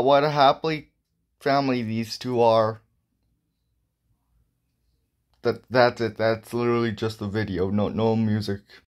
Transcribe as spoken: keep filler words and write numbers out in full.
what a happy family these two are. That that's it. That's literally just the video. No no music.